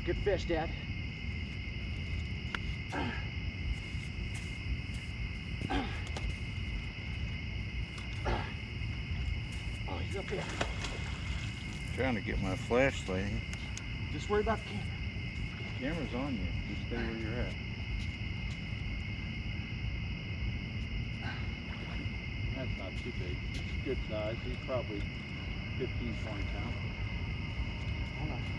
a good fish, Dad. Oh, he's up here. Trying to get my flashlight in. Just worry about the camera. The camera's on you. Just stay where you're at. That's not too big. It's good size. He's probably 15, 20 pounds. Hold on.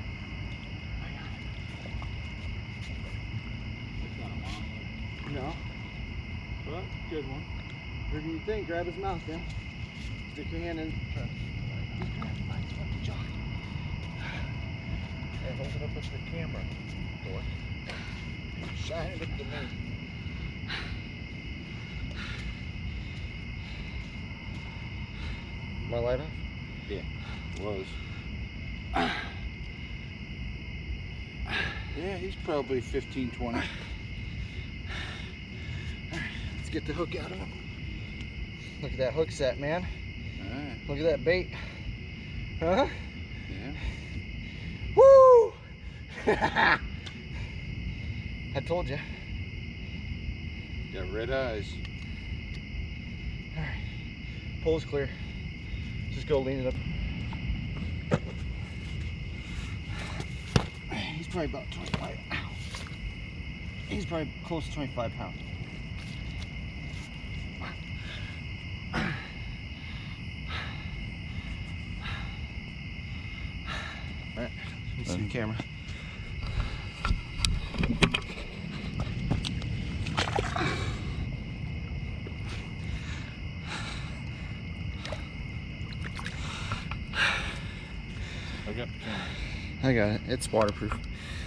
It's not a long one. No. But good one. Whatever you think, grab his mouth, then. Stick your hand in. Just grab him by his fucking jaw. Hey, hold it up with the camera. Dork. Shine it up to me. My light off? Yeah, was. Yeah, he's probably 15, 20. Alright, let's get the hook out of him. Look at that hook set, man. Alright. Look at that bait. Huh? Yeah. Woo! I told you. Got red eyes. Alright. Pole's clear. Just go lean it up. He's probably about 25. Ow. He's probably close to 25 pounds. Alright, let me see the camera. I got the camera. I got it. It's waterproof.